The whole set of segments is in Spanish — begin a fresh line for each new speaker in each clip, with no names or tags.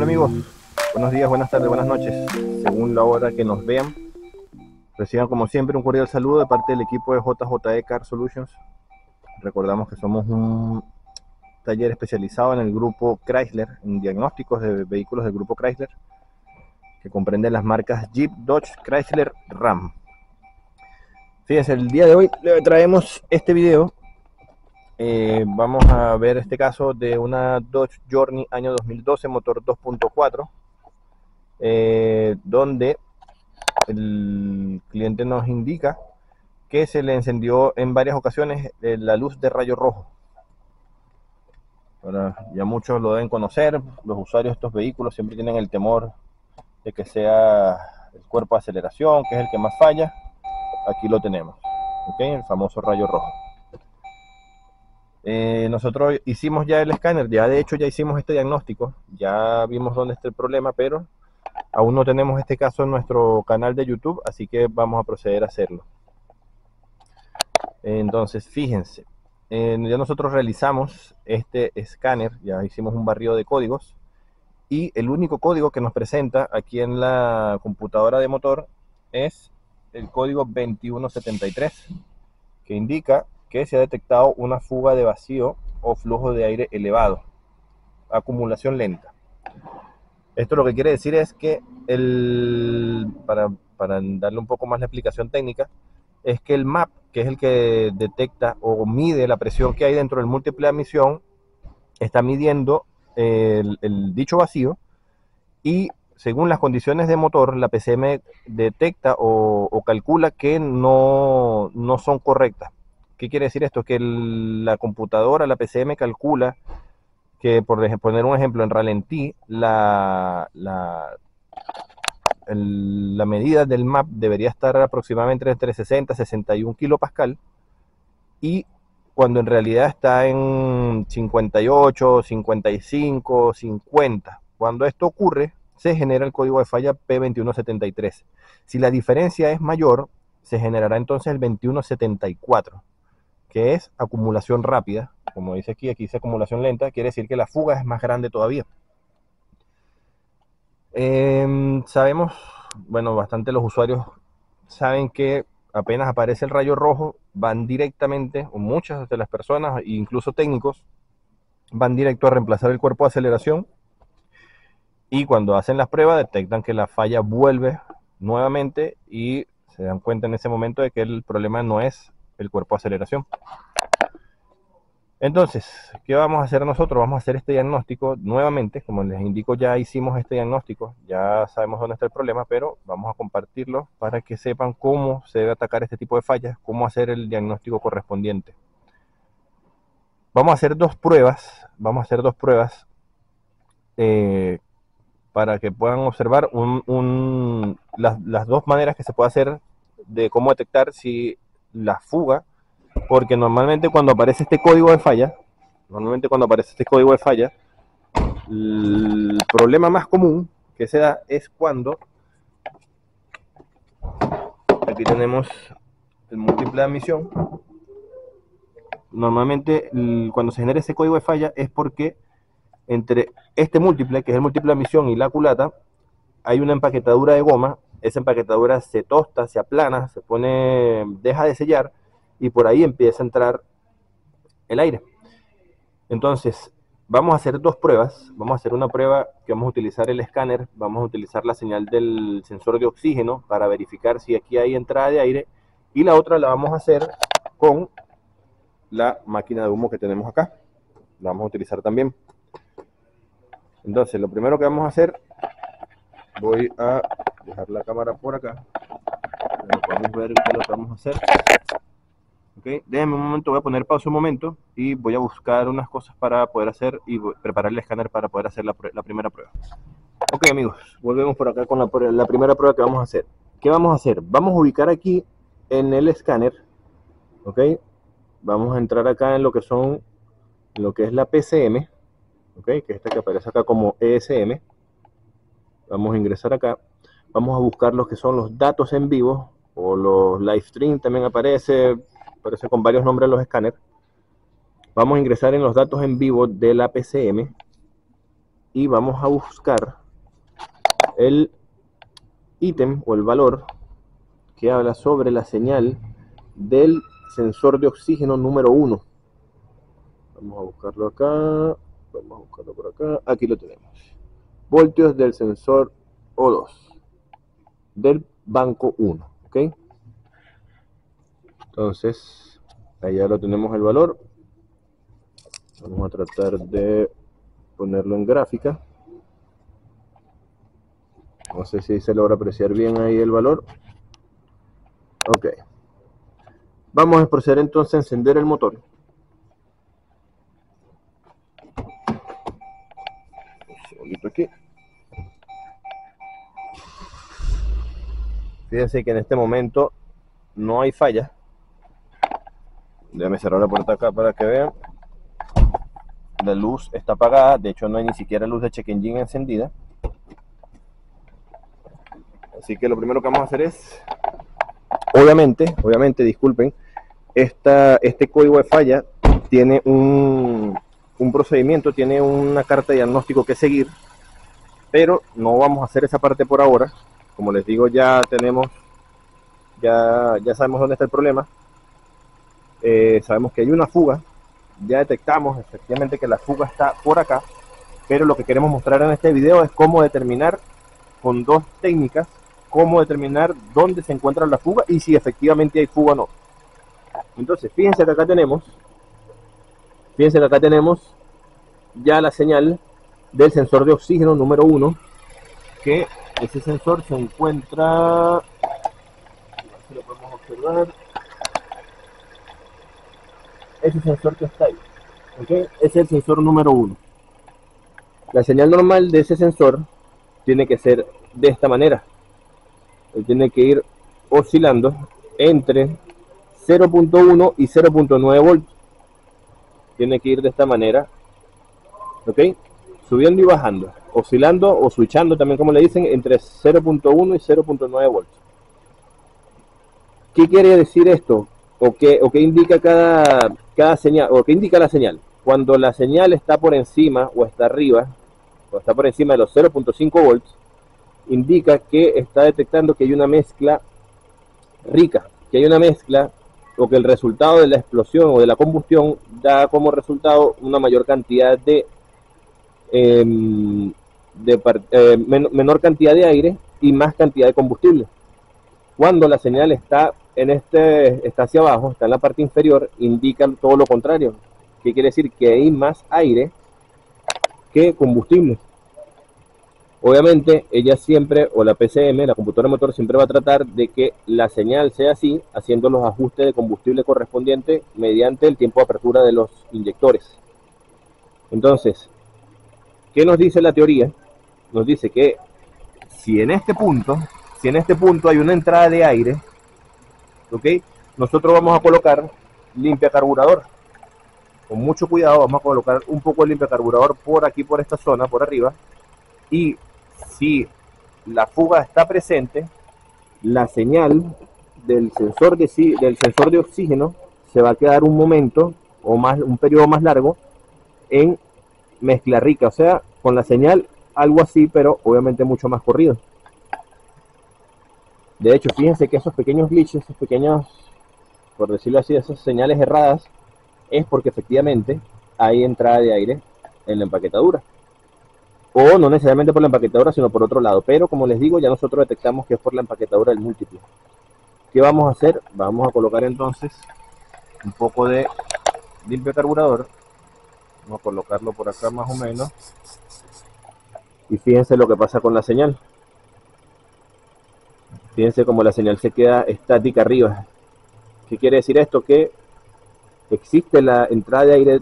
amigos, buenos días, buenas tardes, buenas noches, según la hora que nos vean. Reciban como siempre un cordial saludo de parte del equipo de JJE Car Solutions. Recordamos que somos un taller especializado en el grupo Chrysler, en diagnósticos de vehículos del grupo Chrysler, que comprende las marcas Jeep, Dodge, Chrysler, Ram. Fíjense, el día de hoy le traemos este video. Vamos a ver este caso de una Dodge Journey año 2012, motor 2.4, donde el cliente nos indica que se le encendió en varias ocasiones la luz de rayo rojo. Ahora, ya muchos lo deben conocer, los usuarios de estos vehículos siempre tienen el temor de que sea el cuerpo de aceleración, que es el que más falla. Aquí lo tenemos, ¿okay? El famoso rayo rojo. Nosotros hicimos ya el escáner, ya de hecho ya hicimos este diagnóstico, ya vimos dónde está el problema, pero aún no tenemos este caso en nuestro canal de YouTube, así que vamos a proceder a hacerlo. Entonces, fíjense, ya nosotros realizamos este escáner, ya hicimos un barrido de códigos, y el único código que nos presenta aquí en la computadora de motor es el código 2173, que indica que se ha detectado una fuga de vacío o flujo de aire elevado, acumulación lenta. Esto lo que quiere decir es que para darle un poco más la explicación técnica, es que el MAP, que es el que detecta o mide la presión que hay dentro del múltiple de admisión, está midiendo el dicho vacío, y según las condiciones de motor, la PCM detecta o calcula que no son correctas. ¿Qué quiere decir esto? Que la computadora, la PCM, calcula que, por poner un ejemplo, en ralentí, la medida del MAP debería estar aproximadamente entre 60 y 61 kilopascal, y cuando en realidad está en 58, 55, 50. Cuando esto ocurre, se genera el código de falla P2173. Si la diferencia es mayor, se generará entonces el 2174, que es acumulación rápida. Como dice aquí dice acumulación lenta, quiere decir que la fuga es más grande todavía. Sabemos, bueno, bastante los usuarios saben que apenas aparece el rayo rojo, van directamente, o muchas de las personas, incluso técnicos, van directo a reemplazar el cuerpo de aceleración, y cuando hacen las pruebas detectan que la falla vuelve nuevamente y se dan cuenta en ese momento de que el problema no es el cuerpo de aceleración. Entonces, ¿qué vamos a hacer nosotros? Vamos a hacer este diagnóstico nuevamente. Como les indico, ya hicimos este diagnóstico, ya sabemos dónde está el problema, pero vamos a compartirlo para que sepan cómo se debe atacar este tipo de fallas, cómo hacer el diagnóstico correspondiente. Vamos a hacer dos pruebas, para que puedan observar las dos maneras que se puede hacer de cómo detectar si la fuga, porque normalmente cuando aparece este código de falla, el problema más común que se da es cuando, aquí tenemos el múltiple de admisión. Normalmente cuando se genera ese código de falla es porque entre este múltiple, que es el múltiple de admisión, y la culata, hay una empaquetadura de goma. Esa empaquetadura se tosta, se aplana, deja de sellar, y por ahí empieza a entrar el aire. Entonces, vamos a hacer dos pruebas. Vamos a hacer una prueba que vamos a utilizar el escáner, vamos a utilizar la señal del sensor de oxígeno para verificar si aquí hay entrada de aire, y la otra la vamos a hacer con la máquina de humo que tenemos acá. La vamos a utilizar también. Entonces, lo primero que vamos a hacer, voy a dejar la cámara por acá, podemos ver qué es lo que vamos a hacer. Okay. Déjenme un momento, voy a poner pausa un momento y voy a buscar unas cosas para poder hacer y preparar el escáner para poder hacer la primera prueba. Ok, amigos, volvemos por acá con la primera prueba que vamos a hacer. ¿Qué vamos a hacer? Vamos a ubicar aquí en el escáner, ok, vamos a entrar acá en lo que es la PCM, ok, que es esta que aparece acá como ESM. Vamos a ingresar acá, vamos a buscar los que son los datos en vivo, o los live stream, también aparece con varios nombres los escáneres. Vamos a ingresar en los datos en vivo de la PCM, y vamos a buscar el ítem o el valor que habla sobre la señal del sensor de oxígeno número 1. Vamos a buscarlo acá, vamos a buscarlo por acá, aquí lo tenemos. Voltios del sensor O2 del banco 1, ¿ok? Entonces, ahí ya lo tenemos el valor. Vamos a tratar de ponerlo en gráfica. No sé si se logra apreciar bien ahí el valor. Ok. Vamos a proceder entonces a encender el motor. Un segundito aquí. Fíjense que en este momento no hay falla. Déjame cerrar la puerta acá para que vean. La luz está apagada, de hecho no hay ni siquiera luz de check engine encendida. Así que lo primero que vamos a hacer es, obviamente, disculpen, este código de falla tiene un procedimiento, tiene una carta de diagnóstico que seguir, pero no vamos a hacer esa parte por ahora. Como les digo, ya sabemos dónde está el problema. Sabemos que hay una fuga, ya detectamos efectivamente que la fuga está por acá, pero lo que queremos mostrar en este video es cómo determinar con dos técnicas, cómo determinar dónde se encuentra la fuga y si efectivamente hay fuga o no. Entonces, fíjense que acá tenemos ya la señal del sensor de oxígeno número 1, que ese sensor se encuentra, si lo podemos observar, ese sensor que está ahí, ¿okay? Ese es el sensor número 1. La señal normal de ese sensor tiene que ser de esta manera. Él tiene que ir oscilando entre 0.1 y 0.9 voltios. Tiene que ir de esta manera, ¿ok? Subiendo y bajando, oscilando o switchando también, como le dicen, entre 0.1 y 0.9 voltios. ¿Qué quiere decir esto? ¿O qué indica cada señal? ¿O qué indica la señal? Cuando la señal está por encima o está arriba, o está por encima de los 0.5 volts, indica que está detectando que hay una mezcla rica, que hay una mezcla, o que el resultado de la explosión o de la combustión da como resultado una mayor cantidad menor cantidad de aire y más cantidad de combustible. Cuando la señal está está hacia abajo, está en la parte inferior, indica todo lo contrario. ¿Qué quiere decir? Que hay más aire que combustible. Obviamente, ella siempre, o la PCM, la computadora de motor, siempre va a tratar de que la señal sea así, haciendo los ajustes de combustible correspondientes mediante el tiempo de apertura de los inyectores. Entonces, ¿qué nos dice la teoría? Nos dice que si en este punto hay una entrada de aire, ¿ok? Nosotros vamos a colocar limpia carburador. Con mucho cuidado vamos a colocar un poco de limpia carburador por aquí, por esta zona, por arriba. Y si la fuga está presente, la señal del sensor de oxígeno se va a quedar un momento o más, un periodo más largo en mezcla rica, o sea, con la señal algo así, pero obviamente mucho más corrido. De hecho, fíjense que esos pequeños glitches, esos pequeños, por decirlo así, esas señales erradas, es porque efectivamente hay entrada de aire en la empaquetadura. O no necesariamente por la empaquetadura, sino por otro lado. Pero como les digo, ya nosotros detectamos que es por la empaquetadura del múltiple. ¿Qué vamos a hacer? Vamos a colocar entonces un poco de limpio carburador. Vamos a colocarlo por acá más o menos. Y fíjense lo que pasa con la señal. Fíjense cómo la señal se queda estática arriba. ¿Qué quiere decir esto? Que existe la entrada de aire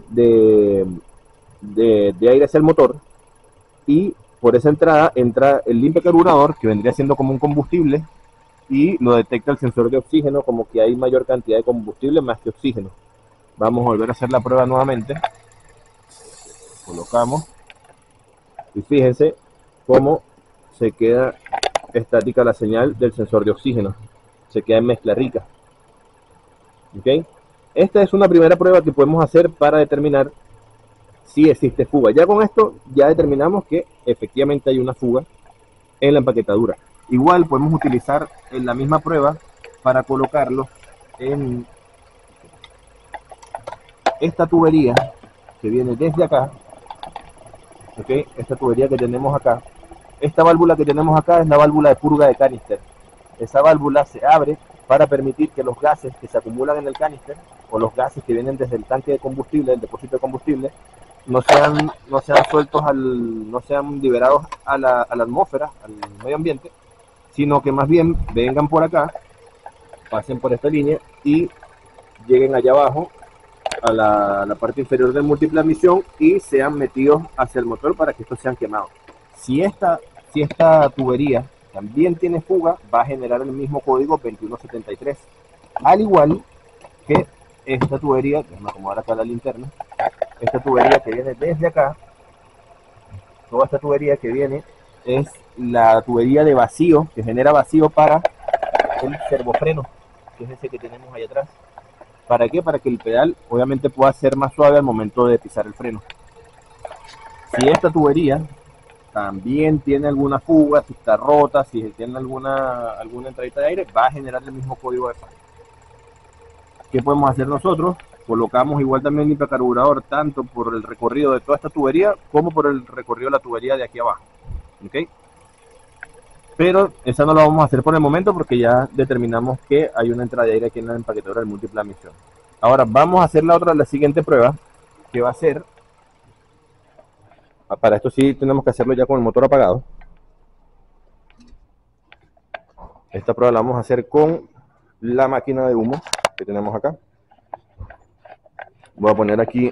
de aire hacia el motor, y por esa entrada entra el limpio carburador, que vendría siendo como un combustible, y lo detecta el sensor de oxígeno como que hay mayor cantidad de combustible más que oxígeno. Vamos a volver a hacer la prueba nuevamente. Colocamos y fíjense cómo se queda estática la señal del sensor de oxígeno, se queda en mezcla rica. ¿Okay? Esta es una primera prueba que podemos hacer para determinar si existe fuga. Ya con esto ya determinamos que efectivamente hay una fuga en la empaquetadura. Igual podemos utilizar en la misma prueba para colocarlo en esta tubería que viene desde acá, ¿ok? Esta tubería que tenemos acá. Esta válvula que tenemos acá es la válvula de purga de canister. Esa válvula se abre para permitir que los gases que se acumulan en el canister o los gases que vienen desde el tanque de combustible, el depósito de combustible, no sean sueltos, no sean liberados a la atmósfera, al medio ambiente, sino que más bien vengan por acá, pasen por esta línea y lleguen allá abajo a la parte inferior del múltiple de admisión y sean metidos hacia el motor para que estos sean quemados. Si esta tubería también tiene fuga, va a generar el mismo código 2173. Al igual que esta tubería, déjame acomodar acá la linterna, esta tubería que viene desde acá, toda esta tubería que viene es la tubería de vacío, que genera vacío para el servofreno, que es ese que tenemos ahí atrás. ¿Para qué? Para que el pedal obviamente pueda ser más suave al momento de pisar el freno. Si esta tubería también tiene alguna fuga, si está rota, si tiene alguna entradita de aire, va a generar el mismo código de falla. ¿Qué podemos hacer nosotros? Colocamos igual también el hipercarburador tanto por el recorrido de toda esta tubería como por el recorrido de la tubería de aquí abajo. ¿Ok? Pero esa no la vamos a hacer por el momento porque ya determinamos que hay una entrada de aire aquí en la empaquetadora del múltiple admisión. Ahora vamos a hacer la siguiente prueba, que va a ser, para esto sí tenemos que hacerlo ya con el motor apagado. Esta prueba la vamos a hacer con la máquina de humo que tenemos acá. Voy a poner aquí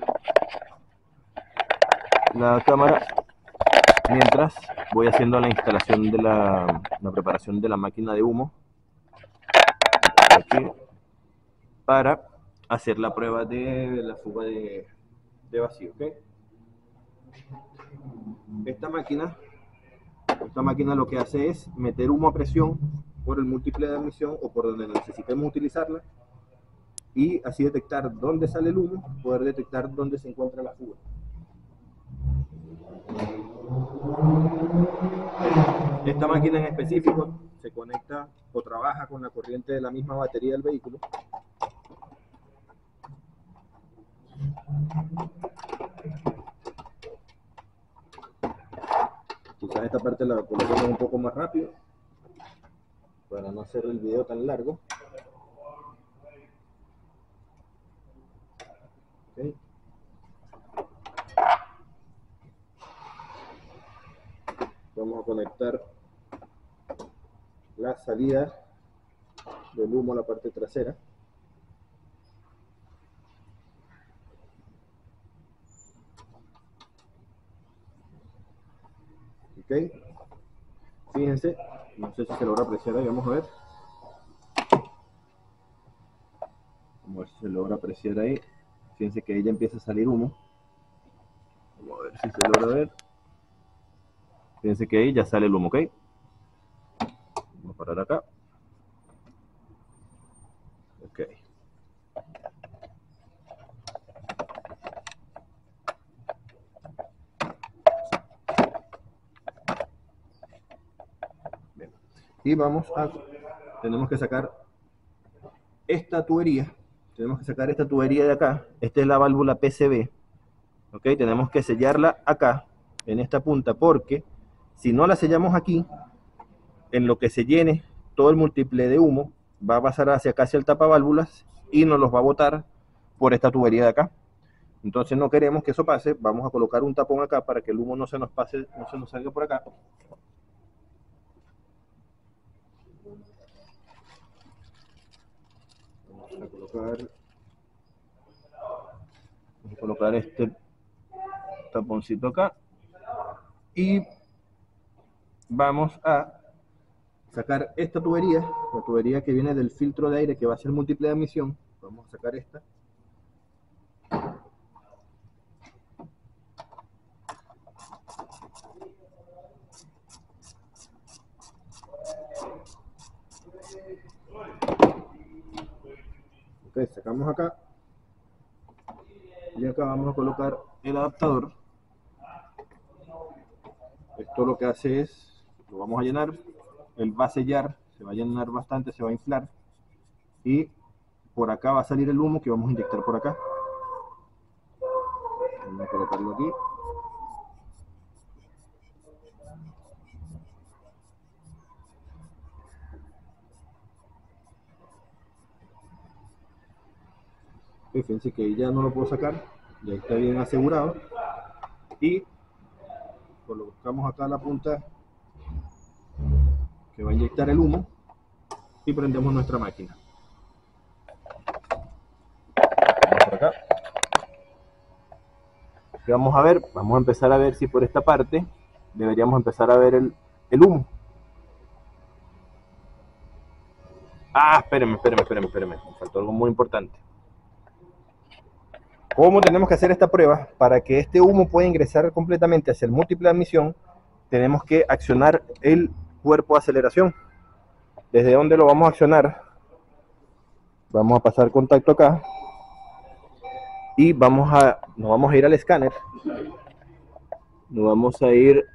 la cámara mientras voy haciendo la instalación de la preparación de la máquina de humo aquí para hacer la prueba de la fuga de vacío. ¿Okay? Esta máquina lo que hace es meter humo a presión por el múltiple de admisión o por donde necesitemos utilizarla y así detectar dónde sale el humo, poder detectar dónde se encuentra la fuga. Esta máquina en específico se conecta o trabaja con la corriente de la misma batería del vehículo. Quizás esta parte la coloquemos un poco más rápido para no hacer el video tan largo. Okay. Vamos a conectar la salida del humo a la parte trasera. Ok, fíjense, no sé si se logra apreciar ahí, vamos a ver. Vamos a ver si se logra apreciar ahí. Fíjense que ahí ya empieza a salir humo. Vamos a ver si se logra ver. Fíjense que ahí ya sale el humo, ok. Vamos a parar acá. Ok. Bien. Y tenemos que sacar esta tubería. Tenemos que sacar esta tubería de acá. Esta es la válvula PCB. Ok, tenemos que sellarla acá, en esta punta, porque si no la sellamos aquí, en lo que se llene todo el múltiple de humo, va a pasar hacia acá, hacia el tapaválvulas, y nos los va a botar por esta tubería de acá. Entonces no queremos que eso pase, vamos a colocar un tapón acá para que el humo no se nos pase, no se nos salga por acá. Vamos a colocar este taponcito acá y vamos a sacar esta tubería, la tubería que viene del filtro de aire que va a ser múltiple de admisión. Vamos a sacar esta. Ok, sacamos acá. Y acá vamos a colocar el adaptador. Esto lo que hace es, lo vamos a llenar, él va a sellar, se va a llenar bastante, se va a inflar, y por acá va a salir el humo que vamos a inyectar por acá. Vamos a colocarlo aquí. Y fíjense que ya no lo puedo sacar, ya está bien asegurado. Y colocamos acá la punta que va a inyectar el humo y prendemos nuestra máquina. Vamos por acá. ¿Qué vamos a ver? Vamos a empezar a ver si por esta parte deberíamos empezar a ver el humo. Ah, espérenme. Me faltó algo muy importante. ¿Cómo tenemos que hacer esta prueba? Para que este humo pueda ingresar completamente hacia el múltiple de admisión, tenemos que accionar el cuerpo de aceleración. ¿Desde dónde lo vamos a accionar? Vamos a pasar contacto acá y nos vamos a ir al escáner. Nos vamos a ir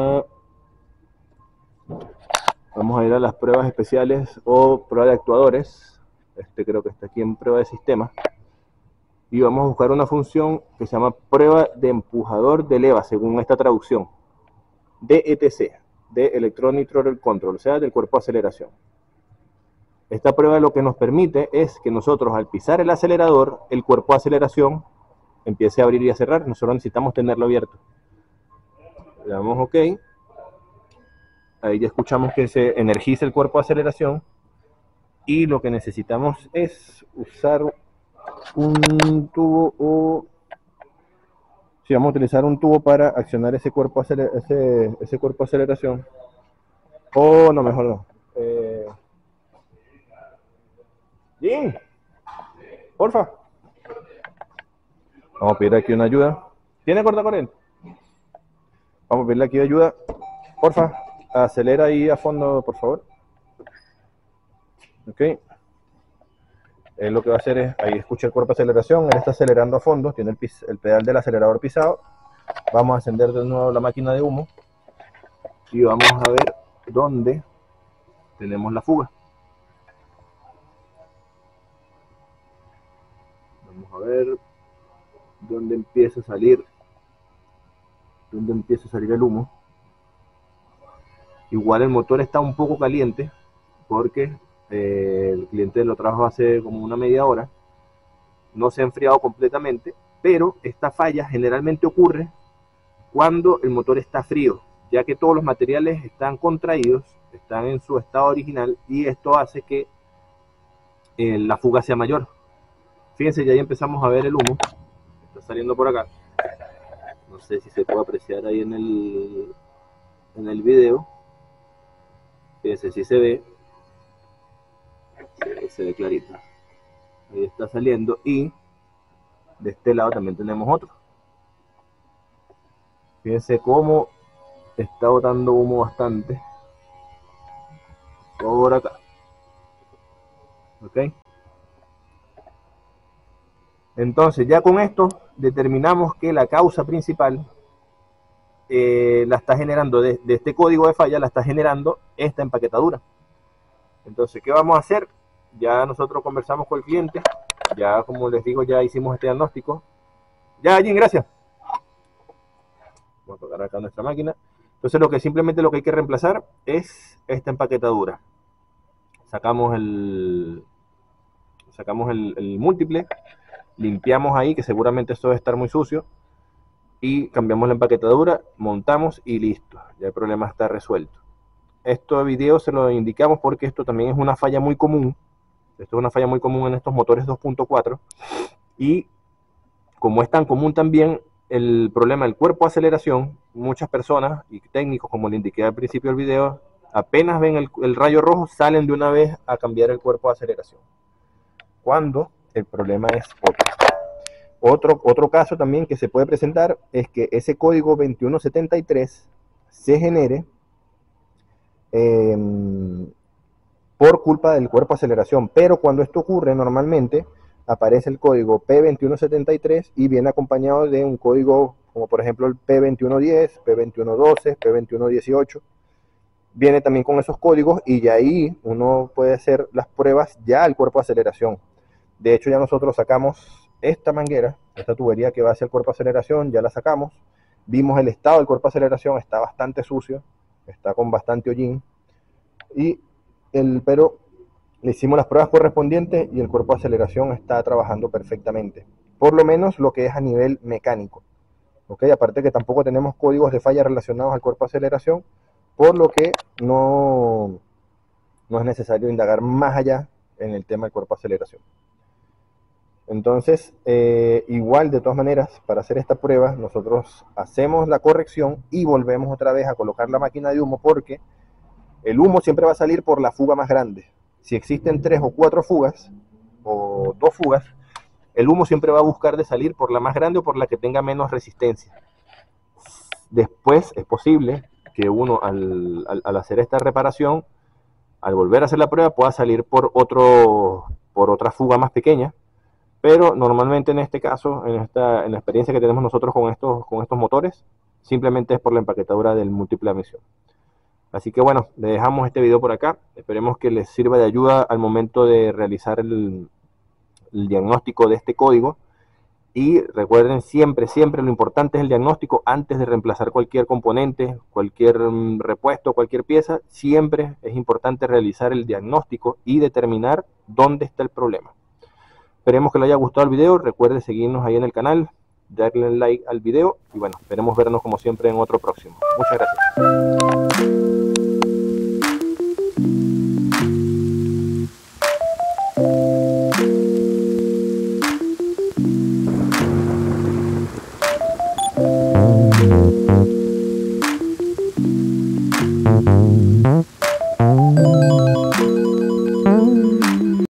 a las pruebas especiales o prueba de actuadores. Creo que está aquí en prueba de sistema. Y vamos a buscar una función que se llama prueba de empujador de leva, según esta traducción. DETC, de Electronic Throttle Control, o sea, del cuerpo de aceleración. Esta prueba lo que nos permite es que nosotros al pisar el acelerador, el cuerpo de aceleración empiece a abrir y a cerrar. Nosotros necesitamos tenerlo abierto. Le damos OK. Ahí ya escuchamos que se energiza el cuerpo de aceleración. Y lo que necesitamos es usar un tubo o... Si vamos a utilizar un tubo para accionar ese cuerpo de aceleración. O no, mejor no. Jim, porfa. Vamos a pedir aquí una ayuda. ¿Tiene cortacorriente? Vamos a pedirle aquí ayuda. Porfa, acelera ahí a fondo, por favor. Ok. Él lo que va a hacer es, ahí escucha el cuerpo de aceleración, él está acelerando a fondo, tiene el pedal del acelerador pisado. Vamos a encender de nuevo la máquina de humo y vamos a ver dónde tenemos la fuga. Vamos a ver dónde empieza a salir el humo. Igual el motor está un poco caliente porque el cliente lo trajo hace como una media hora, no se ha enfriado completamente, pero esta falla generalmente ocurre cuando el motor está frío, ya que todos los materiales están contraídos, están en su estado original, y esto hace que la fuga sea mayor. Fíjense, ya ahí empezamos a ver el humo, está saliendo por acá. No sé si se puede apreciar ahí en el video. Fíjense, si se ve, se ve clarito. Ahí está saliendo, y de este lado también tenemos otro. Fíjense cómo está botando humo bastante por acá. ¿Ok? Entonces ya con esto determinamos que la causa principal la está generando de este código de falla, la está generando esta empaquetadura. Entonces, ¿qué vamos a hacer? Ya nosotros conversamos con el cliente, ya como les digo, ya hicimos este diagnóstico. Ya, Jim, gracias. Vamos a tocar acá nuestra máquina. Entonces simplemente lo que hay que reemplazar es esta empaquetadura. Sacamos el múltiple, limpiamos ahí, que seguramente esto debe estar muy sucio, y cambiamos la empaquetadura, montamos y listo, ya el problema está resuelto. Este video se lo indicamos porque esto también es una falla muy común. Esto es una falla muy común en estos motores 2.4, y como es tan común también el problema del cuerpo de aceleración, muchas personas y técnicos, como le indiqué al principio del video, apenas ven el rayo rojo, salen de una vez a cambiar el cuerpo de aceleración, cuando el problema es otro. Otro caso también que se puede presentar es que ese código 2173 se genere por culpa del cuerpo de aceleración, pero cuando esto ocurre normalmente aparece el código P2173 y viene acompañado de un código como por ejemplo el P2110, P2112, P2118. Viene también con esos códigos y ya ahí uno puede hacer las pruebas ya al cuerpo de aceleración. De hecho, ya nosotros sacamos esta manguera, esta tubería que va hacia el cuerpo de aceleración, ya la sacamos. Vimos el estado del cuerpo de aceleración, está bastante sucio, está con bastante hollín. Pero le hicimos las pruebas correspondientes y el cuerpo de aceleración está trabajando perfectamente. Por lo menos lo que es a nivel mecánico. ¿Okay? Aparte que tampoco tenemos códigos de falla relacionados al cuerpo de aceleración, por lo que no es necesario indagar más allá en el tema del cuerpo de aceleración. Entonces, igual de todas maneras, para hacer esta prueba, nosotros hacemos la corrección y volvemos otra vez a colocar la máquina de humo, porque el humo siempre va a salir por la fuga más grande. Si existen 3 o 4 fugas, o 2 fugas, el humo siempre va a buscar de salir por la más grande o por la que tenga menos resistencia. Después es posible que uno al hacer esta reparación, al volver a hacer la prueba, pueda salir por otra fuga más pequeña, pero normalmente en este caso, en la experiencia que tenemos nosotros con estos motores, simplemente es por la empaquetadura del múltiple de admisión. Así que bueno, le dejamos este video por acá, esperemos que les sirva de ayuda al momento de realizar el diagnóstico de este código. Y recuerden siempre lo importante es el diagnóstico antes de reemplazar cualquier componente, cualquier repuesto, cualquier pieza. Siempre es importante realizar el diagnóstico y determinar dónde está el problema. Esperemos que les haya gustado el video. Recuerden seguirnos ahí en el canal, darle like al video y bueno, esperemos vernos como siempre en otro próximo. Muchas gracias.